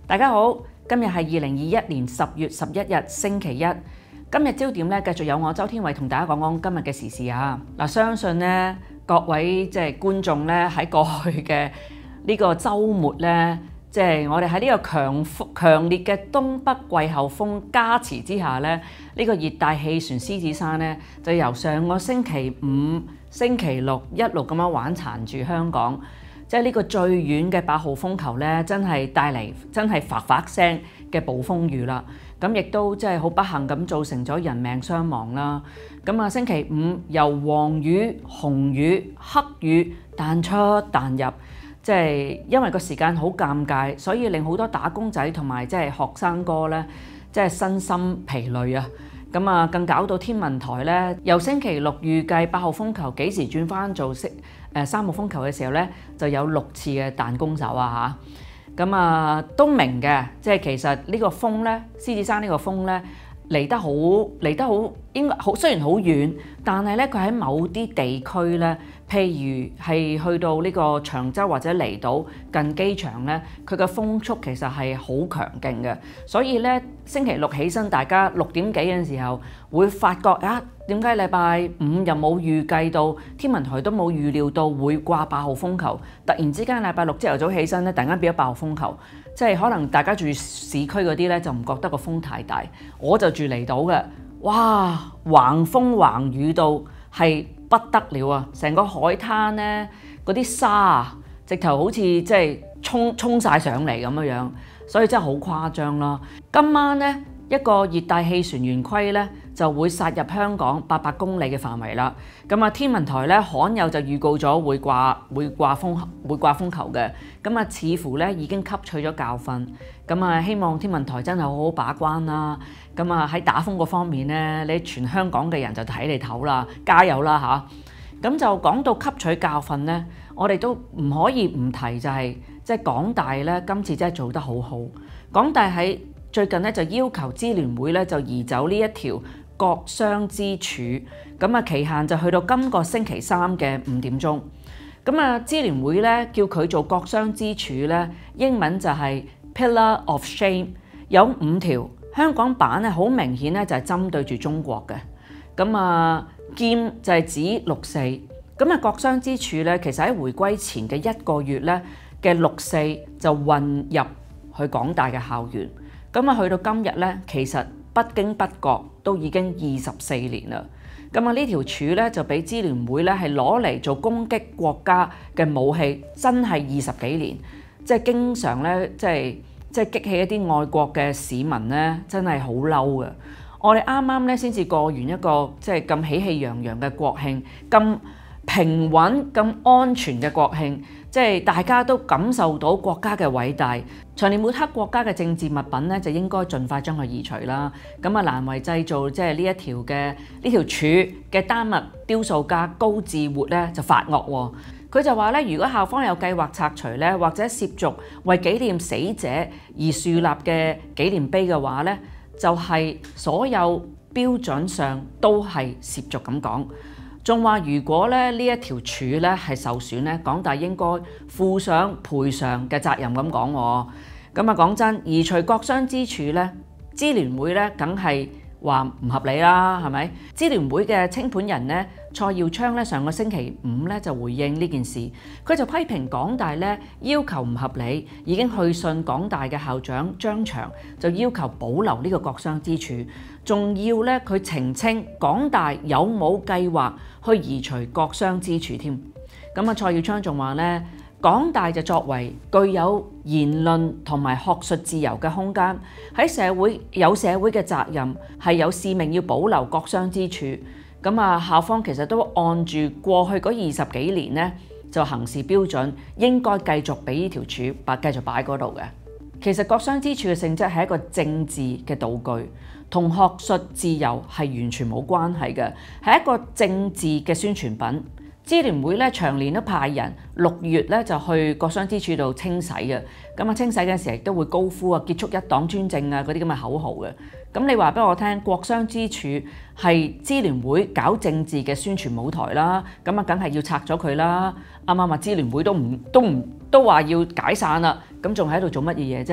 大家好，今日係2021年10月11日星期一。今日焦點咧繼續有我周天偉同大家講講今日嘅時事啊。相信咧各位觀眾咧喺過去嘅呢個週末咧，我哋喺呢個強烈嘅東北季候風加持之下咧，呢個熱帶氣旋獅子山咧就由上個星期五、星期六一路咁樣玩殘住香港。呢個最遠嘅8號風球咧，真係帶嚟真係發發聲嘅暴風雨啦。咁亦都好不幸咁造成咗人命傷亡啦。咁啊，星期五由黃雨、紅雨、黑雨彈出彈入，因為個時間好尷尬，所以令好多打工仔同埋學生哥咧，身心疲累啊。咁啊，更搞到天文台咧，由星期六預計8號風球幾時轉翻做3號風球嘅時候咧，就有6次嘅彈弓手啊嚇。咁啊都明嘅，其實呢個風咧，獅子山呢個風咧嚟得好應該好，雖然好遠，但係咧佢喺某啲地區咧，譬如係去到呢個長洲或者離島近機場咧，佢嘅風速其實係好強勁嘅，所以咧星期六起身，大家6點幾嘅時候會發覺啊，點解禮拜五又冇預計到，天文台都冇預料到會掛8號風球，突然之間禮拜六朝頭早起身咧，突然間變咗8號風球，可能大家住市區嗰啲咧就唔覺得個風太大，我就住離島嘅。哇！橫風橫雨到係不得了啊！成個海灘咧，嗰啲沙啊，直頭好似衝晒上嚟咁樣，所以真係好誇張咯。今晚咧，一個熱帶氣旋圓規咧就會殺入香港800公里嘅範圍啦。咁啊，天文台咧罕有就預告咗會掛風球嘅。咁啊，似乎咧已經吸取咗教訓。咁啊，希望天文台真係好好把關啦。咁啊，喺打風嗰方面咧，你全香港嘅人就睇你頭啦，加油啦嚇！咁就講到吸取教訓咧，我哋都唔可以唔提就係港大咧今次真係做得好好。港大喺最近咧就要求支聯會咧就移走呢一條國殤之柱，咁啊期限就去到今個星期三嘅5點鐘。咁啊，支聯會咧叫佢做國殤之柱咧，英文就係 Pillar of Shame， 有5條。香港版咧好明顯咧就係針對住中國嘅。咁啊，劍就係指6·4。咁啊，國殤之柱咧，其實喺回歸前嘅1個月咧嘅6·4就混入去港大嘅校園。咁啊，去到今日咧，其實不經不覺都已經24年啦。咁啊，呢條柱咧就俾支聯會咧係攞嚟做攻擊國家嘅武器，真係20幾年，經常咧激起一啲愛國嘅市民咧，真係好嬲嘅。我哋啱啱咧先至過完一個咁喜氣洋洋嘅國慶，咁平穩、咁安全嘅國慶，大家都感受到國家嘅偉大。長年抹黑國家嘅政治物品咧，就應該盡快將佢移除啦。咁啊，難為製造呢一條柱嘅丹麥雕塑家高志活咧就發惡喎。佢就話咧，如果校方有計劃拆除咧，或者涉足為紀念死者而樹立嘅紀念碑嘅話咧，就係所有標準上都係涉足咁講。仲話如果咧呢一條柱咧係受損咧，港大應該負上賠償嘅責任咁講喎。咁啊，講真，移除國殤之柱咧，支聯會咧梗係話唔合理啦，係咪？支聯會嘅清盤人咧，蔡耀昌咧上個星期五咧就回應呢件事，佢就批評港大咧要求唔合理，已經去信港大嘅校長張翔，就要求保留呢個國殤之柱，仲要咧佢澄清港大有冇計劃去移除國殤之柱添。咁啊，蔡耀昌仲話咧，港大就作為具有言論同埋學術自由嘅空間，喺社會有社會嘅責任，係有使命要保留國殤之柱。咁啊，校方其實都按住過去嗰20幾年咧，就行事標準，應該繼續俾呢條柱繼續擺嗰度嘅。其實國殤之柱嘅性質係一個政治嘅道具，同學術自由係完全冇關係嘅，係一個政治嘅宣傳品。支聯會咧長年都派人6月咧就去國殤之柱度清洗嘅，咁啊清洗嘅時候亦都會高呼啊結束一黨專政啊嗰啲咁嘅口號嘅。咁你話俾我聽，國殤之柱係支聯會搞政治嘅宣傳舞台啦，咁啊梗係要拆咗佢啦。啱啱話支聯會都話要解散啦，咁仲喺度做乜嘢啫？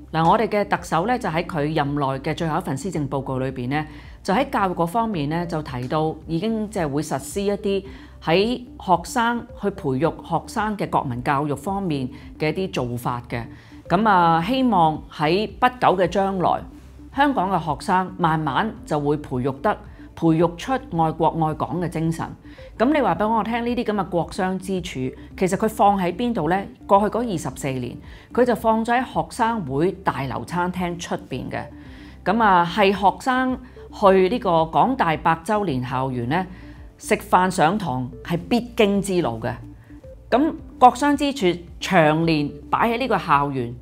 嗱，我哋嘅特首咧就喺佢任內嘅最後一份施政報告裏邊咧，就喺教育嗰方面咧就提到已經即係會實施一啲喺學生去培育學生嘅國民教育方面嘅一啲做法嘅。咁啊，希望喺不久嘅將來，香港嘅學生慢慢就會培育出愛國愛港嘅精神。咁你話俾我聽呢啲咁嘅國殤之柱，其實佢放喺邊度呢？過去嗰24年，佢就放咗喺學生會大樓餐廳出邊嘅。咁啊，係學生去呢個港大100週年校園呢，食飯上堂係必經之路嘅。咁國殤之柱長年擺喺呢個校園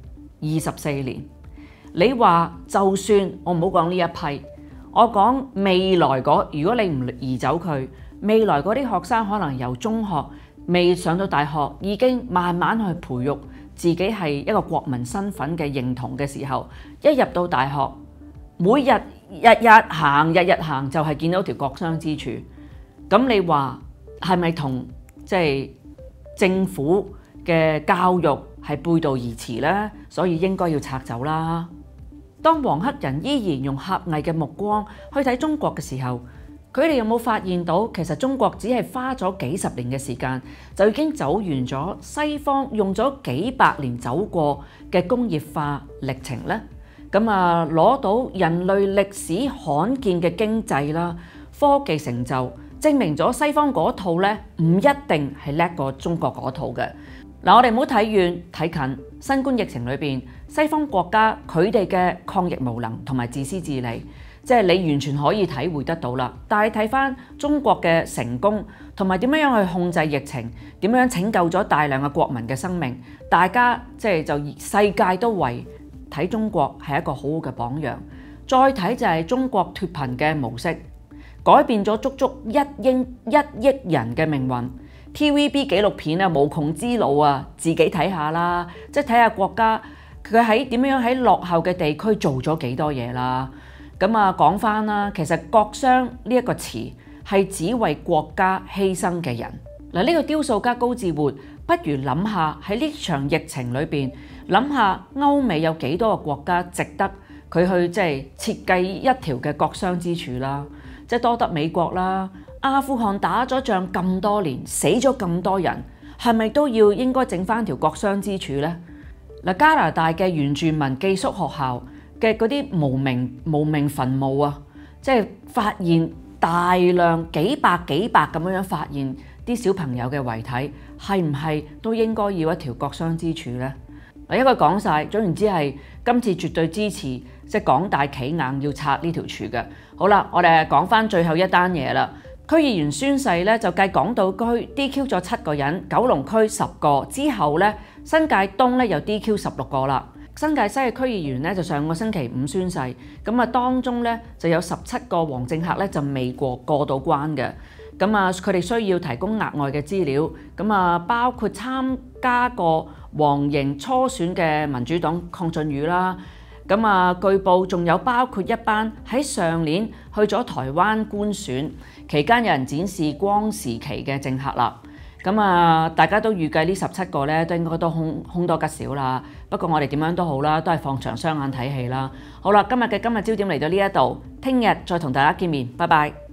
24年，你話就算我唔好講呢一批，我講未來嗰，如果你唔移走佢，未來嗰啲學生可能由中學未上到大學，已經慢慢去培育自己係一個國民身份嘅認同嘅時候，一入到大學，每日日日行就係見到條國殤之柱。咁你話係咪同即係政府嘅教育係背道而馳呢？所以應該要拆走啦。當黃黑人依然用狹隘嘅目光去睇中國嘅時候，佢哋有冇發現到其實中國只係花咗幾十年嘅時間，就已經走完咗西方用咗幾百年走過嘅工業化歷程呢？咁啊，攞到人類歷史罕見嘅經濟啦、科技成就，證明咗西方嗰套咧唔一定係叻過中國嗰套嘅。嗱，我哋唔好睇遠睇近，新冠疫情裏邊，西方國家佢哋嘅抗疫無能同埋自私自利，即係你完全可以體會得到啦。但係睇翻中國嘅成功同埋點樣去控制疫情，點樣拯救咗大量嘅國民嘅生命，大家即係就世界都為睇中國係一個好好嘅榜樣。再睇就係中國脫貧嘅模式，改變咗足足1億人嘅命運。TVB 紀錄片啊，無窮之路啊，自己睇下啦，即係睇下國家佢喺點樣喺落後嘅地區做咗幾多嘢啦。咁啊，講翻啦，其實國殤呢一個詞係指為國家犧牲嘅人。嗱，呢個雕塑家高志活，不如諗下喺呢場疫情裏邊，諗下歐美有幾多個國家值得佢去即係設計一條嘅國殤之柱啦，即係多得美國啦。阿富汗打咗仗咁多年，死咗咁多人，係咪都要應該整翻條國殤之柱呢？嗱，加拿大嘅原住民寄宿學校嘅嗰啲無名墳墓啊，即係發現大量幾百咁樣發現啲小朋友嘅遺體，係唔係都應該要一條國殤之柱呢？嗱，一個講晒，總言之係今次絕對支持，即係港大企硬要拆呢條柱嘅。好啦，我哋講翻最後一單嘢啦。區議員宣誓咧，就計港島區 DQ 咗7個人，九龍區10個，之後咧新界東咧又 DQ 16個啦。新界西嘅區議員咧就上個星期5宣誓，咁啊當中咧就有17個黃政客咧就未過到關嘅，咁啊佢哋需要提供額外嘅資料，咁啊包括參加過黃營初選嘅民主黨鄺俊宇啦。咁啊，據報仲有包括一班喺上年去咗台灣觀選期間有人展示光時期嘅政客啦。咁啊，大家都預計呢17個咧都應該都凶多吉少啦。不過我哋點樣都好啦，都係放長雙眼睇戲啦。好啦，今日焦點嚟到呢一度，聽日再同大家見面，拜拜。